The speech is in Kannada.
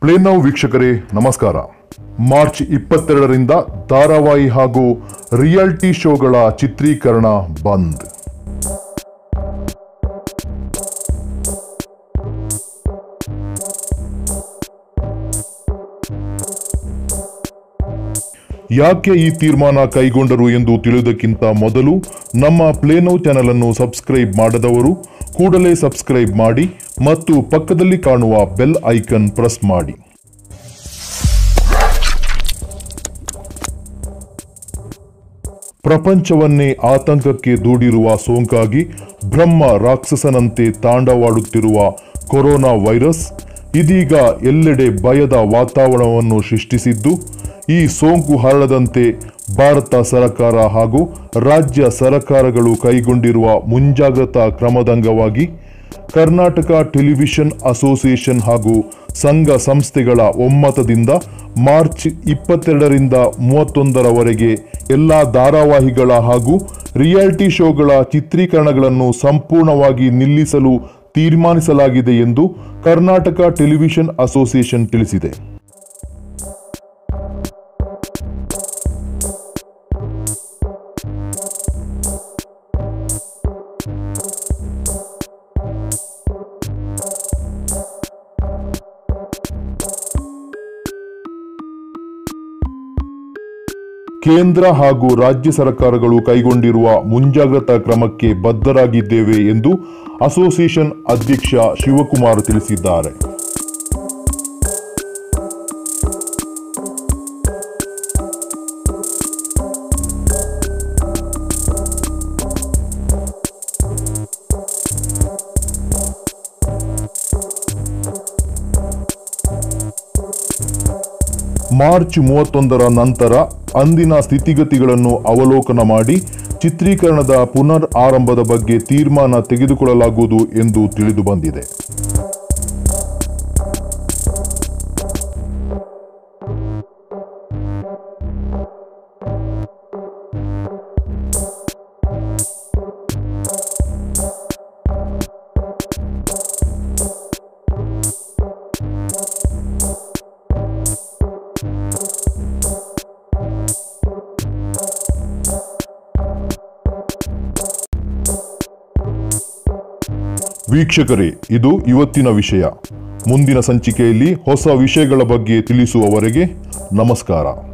ಪ್ಲೇ ನೌ ವೀಕ್ಷಕರೇ ನಮಸ್ಕಾರ. ಮಾರ್ಚ್ 22ರಿಂದ ಧಾರಾವಾಹಿ ಹಾಗೂ ರಿಯಾಲಿಟಿ ಶೋಗಳ ಚಿತ್ರೀಕರಣ ಬಂದ್. ಯಾಕೆ ಈ ತೀರ್ಮಾನ ಕೈಗೊಂಡರು ಎಂದು ತಿಳಿಯುವುದಕ್ಕಿಂತ ಮೊದಲು ನಮ್ಮ ಪ್ಲೇ ನೌ ಚಾನೆಲ್ ಅನ್ನು ಸಬ್ಸ್ಕ್ರೈಬ್ ಮಾಡದವರು ಕೂಡಲೇ ಸಬ್ಸ್ಕ್ರೈಬ್ ಮಾಡಿ ಮತ್ತು ಪಕ್ಕದಲ್ಲಿ ಕಾಣುವ ಬೆಲ್ ಐಕನ್ ಪ್ರೆಸ್ ಮಾಡಿ. ಪ್ರಪಂಚವನ್ನೇ ಆತಂಕಕ್ಕೆ ದೂಡಿರುವ ಸೋಂಕಾಗಿ ಬ್ರಹ್ಮ ರಾಕ್ಷಸನಂತೆ ತಾಂಡವಾಡುತ್ತಿರುವ ಕೊರೋನಾ ವೈರಸ್ ಇದೀಗ ಎಲ್ಲೆಡೆ ಭಯದ ವಾತಾವರಣವನ್ನು ಸೃಷ್ಟಿಸಿದ್ದು, ಈ ಸೋಂಕು ಹರಡದಂತೆ ಭಾರತ ಸರ್ಕಾರ ಹಾಗೂ ರಾಜ್ಯ ಸರ್ಕಾರಗಳು ಕೈಗೊಂಡಿರುವ ಮುಂಜಾಗ್ರತಾ ಕ್ರಮದಂಗವಾಗಿ ಕರ್ನಾಟಕ ಟೆಲಿವಿಷನ್ ಅಸೋಸಿಯೇಷನ್ ಹಾಗೂ ಸಂಘ ಸಂಸ್ಥೆಗಳ ಒಮ್ಮತದಿಂದ ಮಾರ್ಚ್ 22ರಿಂದ 31ರವರೆಗೆ ಎಲ್ಲ ಧಾರಾವಾಹಿಗಳ ಹಾಗೂ ರಿಯಾಲಿಟಿ ಶೋಗಳ ಚಿತ್ರೀಕರಣಗಳನ್ನು ಸಂಪೂರ್ಣವಾಗಿ ನಿಲ್ಲಿಸಲು ತೀರ್ಮಾನಿಸಲಾಗಿದೆ ಎಂದು ಕರ್ನಾಟಕ ಟೆಲಿವಿಷನ್ ಅಸೋಸಿಯೇಷನ್ ತಿಳಿಸಿದೆ. ಕೇಂದ್ರ ಹಾಗೂ ರಾಜ್ಯ ಸರ್ಕಾರಗಳು ಕೈಗೊಂಡಿರುವ ಮುಂಜಾಗ್ರತಾ ಕ್ರಮಕ್ಕೆ ಬದ್ಧರಾಗಿದ್ದೇವೆ ಎಂದು ಅಸೋಸಿಯೇಷನ್ ಅಧ್ಯಕ್ಷ ಶಿವಕುಮಾರ್ ತಿಳಿಸಿದ್ದಾರೆ. ಮಾರ್ಚ್ 31ರ ನಂತರ ಅಂದಿನ ಸ್ಥಿತಿಗತಿಗಳನ್ನು ಅವಲೋಕನ ಮಾಡಿ ಚಿತ್ರೀಕರಣದ ಪುನರ್ ಆರಂಭದ ಬಗ್ಗೆ ತೀರ್ಮಾನ ತೆಗೆದುಕೊಳ್ಳಲಾಗುವುದು ಎಂದು ತಿಳಿದು ಬಂದಿದೆ. ವೀಕ್ಷಕರೇ, ಇದು ಇವತ್ತಿನ ವಿಷಯ. ಮುಂದಿನ ಸಂಚಿಕೆಯಲ್ಲಿ ಹೊಸ ವಿಷಯಗಳ ಬಗ್ಗೆ ತಿಳಿಸುವವರೆಗೆ ನಮಸ್ಕಾರ.